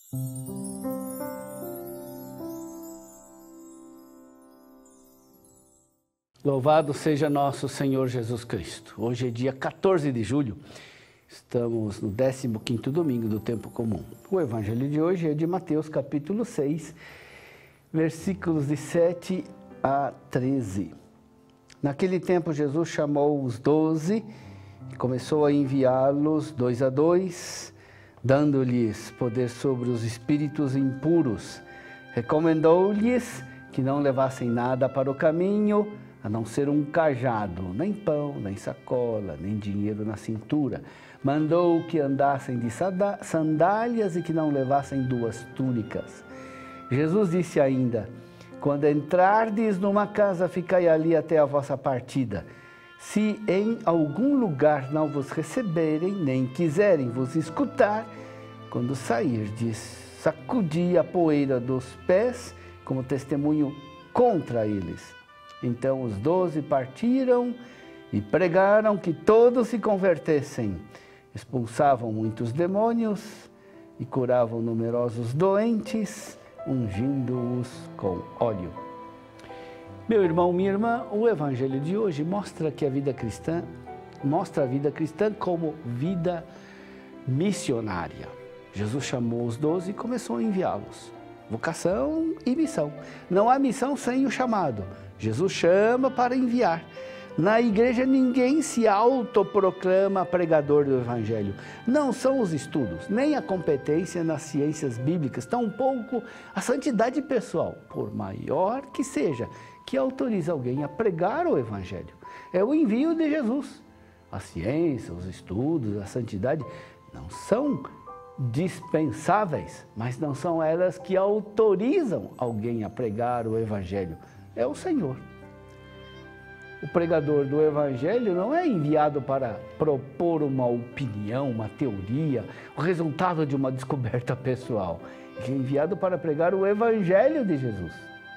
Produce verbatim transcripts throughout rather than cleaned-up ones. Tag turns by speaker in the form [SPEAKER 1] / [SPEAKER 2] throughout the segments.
[SPEAKER 1] Louvado seja nosso Senhor Jesus Cristo. Hoje é dia quatorze de julho, estamos no décimo quinto domingo do tempo comum. O evangelho de hoje é de Mateus capítulo seis, versículos de sete a treze. Naquele tempo Jesus chamou os doze e começou a enviá-los dois a dois, dando-lhes poder sobre os espíritos impuros. Recomendou-lhes que não levassem nada para o caminho, a não ser um cajado, nem pão, nem sacola, nem dinheiro na cintura. Mandou que andassem de sandálias e que não levassem duas túnicas. Jesus disse ainda: quando entrardes numa casa, ficai ali até a vossa partida. Se em algum lugar não vos receberem, nem quiserem vos escutar, quando sairdes, sacudi a poeira dos pés como testemunho contra eles. Então os doze partiram e pregaram que todos se convertessem. Expulsavam muitos demônios e curavam numerosos doentes, ungindo-os com óleo. Meu irmão, minha irmã, o evangelho de hoje mostra que a vida cristã, mostra a vida cristã como vida missionária. Jesus chamou os doze e começou a enviá-los. Vocação e missão. Não há missão sem o chamado. Jesus chama para enviar. Na igreja ninguém se autoproclama pregador do evangelho. Não são os estudos, nem a competência nas ciências bíblicas, tampouco a santidade pessoal, por maior que seja, que autoriza alguém a pregar o evangelho. É o envio de Jesus. A ciência, os estudos, a santidade não são dispensáveis, mas não são elas que autorizam alguém a pregar o evangelho. É o Senhor. O pregador do evangelho não é enviado para propor uma opinião, uma teoria, o resultado de uma descoberta pessoal. É enviado para pregar o evangelho de Jesus.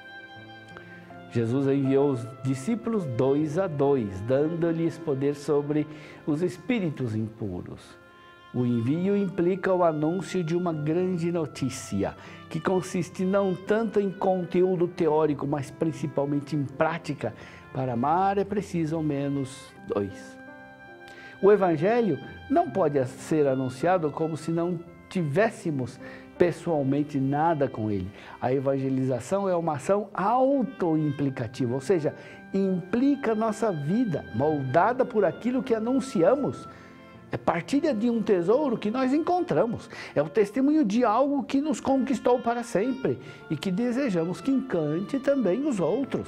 [SPEAKER 1] Jesus enviou os discípulos dois a dois, dando-lhes poder sobre os espíritos impuros. O envio implica o anúncio de uma grande notícia, que consiste não tanto em conteúdo teórico, mas principalmente em prática. Para amar é preciso ao menos dois. O evangelho não pode ser anunciado como se não tivéssemos pessoalmente nada com ele. A evangelização é uma ação autoimplicativa, ou seja, implica nossa vida, moldada por aquilo que anunciamos. É partilha de um tesouro que nós encontramos. É o testemunho de algo que nos conquistou para sempre e que desejamos que encante também os outros.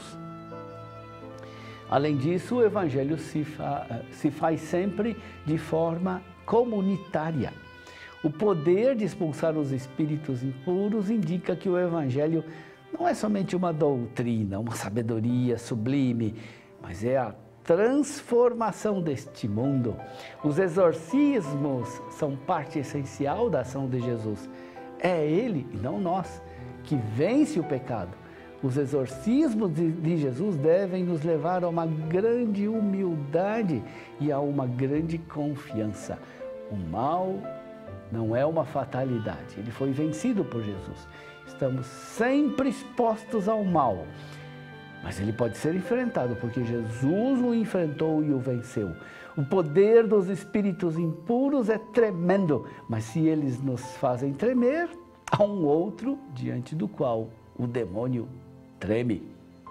[SPEAKER 1] Além disso, o evangelho se, fa se faz sempre de forma comunitária. O poder de expulsar os espíritos impuros indica que o evangelho não é somente uma doutrina, uma sabedoria sublime, mas é a transformação deste mundo. Os exorcismos são parte essencial da ação de Jesus. É Ele, e não nós, que vence o pecado. Os exorcismos de, de Jesus devem nos levar a uma grande humildade e a uma grande confiança. O mal não é uma fatalidade, ele foi vencido por Jesus. Estamos sempre expostos ao mal. Mas ele pode ser enfrentado, porque Jesus o enfrentou e o venceu. O poder dos espíritos impuros é tremendo, mas se eles nos fazem tremer, há um outro diante do qual o demônio treme.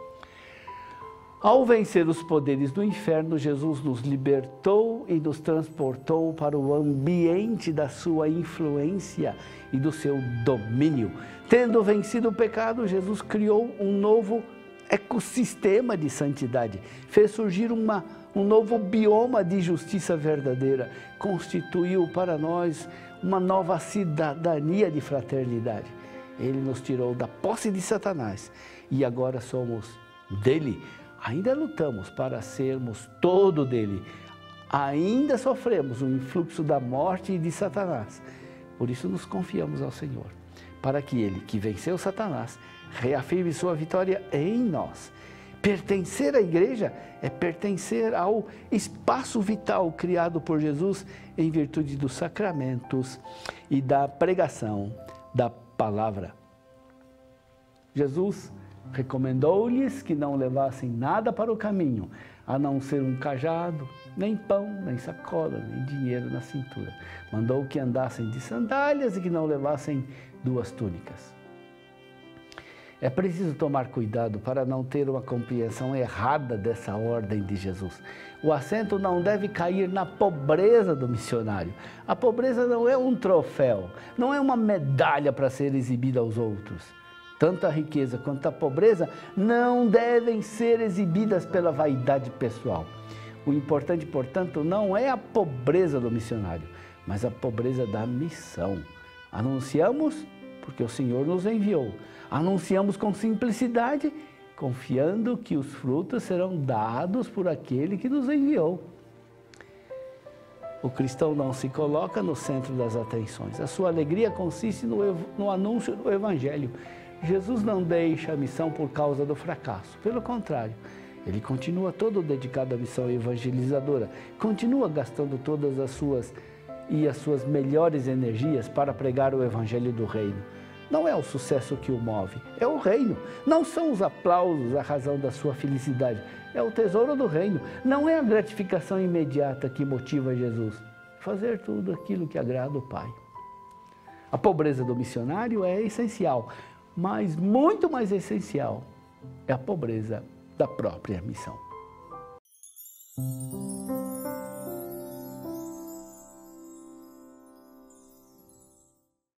[SPEAKER 1] Ao vencer os poderes do inferno, Jesus nos libertou e nos transportou para o ambiente da sua influência e do seu domínio. Tendo vencido o pecado, Jesus criou um novo ecossistema de santidade, fez surgir uma, um novo bioma de justiça verdadeira, constituiu para nós uma nova cidadania de fraternidade. Ele nos tirou da posse de Satanás e agora somos dele. Ainda lutamos para sermos todo dele, ainda sofremos o influxo da morte e de Satanás. Por isso nos confiamos ao Senhor, para que Ele, que venceu Satanás, reafirme sua vitória em nós. Pertencer à igreja é pertencer ao espaço vital criado por Jesus em virtude dos sacramentos e da pregação da palavra. Jesus recomendou-lhes que não levassem nada para o caminho, a não ser um cajado, nem pão, nem sacola, nem dinheiro na cintura. Mandou que andassem de sandálias e que não levassem duas túnicas. É preciso tomar cuidado para não ter uma compreensão errada dessa ordem de Jesus. O acento não deve cair na pobreza do missionário. A pobreza não é um troféu, não é uma medalha para ser exibida aos outros. Tanto a riqueza quanto a pobreza não devem ser exibidas pela vaidade pessoal. O importante, portanto, não é a pobreza do missionário, mas a pobreza da missão. Anunciamos porque o Senhor nos enviou. Anunciamos com simplicidade, confiando que os frutos serão dados por aquele que nos enviou. O cristão não se coloca no centro das atenções. A sua alegria consiste no, no anúncio do Evangelho. Jesus não deixa a missão por causa do fracasso. Pelo contrário, ele continua todo dedicado à missão evangelizadora. Continua gastando todas as suas e as suas melhores energias para pregar o Evangelho do Reino. Não é o sucesso que o move, é o reino. Não são os aplausos a razão da sua felicidade, é o tesouro do reino. Não é a gratificação imediata que motiva Jesus. Fazer tudo aquilo que agrada o Pai. A pobreza do missionário é essencial, mas muito mais essencial é a pobreza da própria missão.